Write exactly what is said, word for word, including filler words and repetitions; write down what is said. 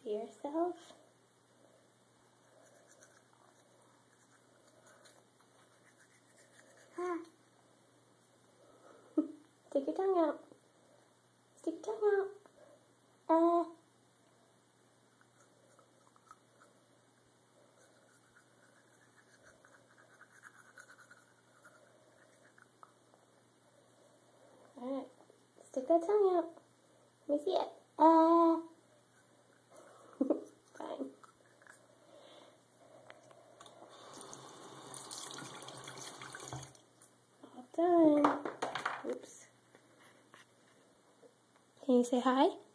yourself. Ah. Stick your tongue out. Stick your tongue out. Uh. Alright. Stick that tongue out. Let me see it. Uh. Fine. All done. Oops. Can you say hi?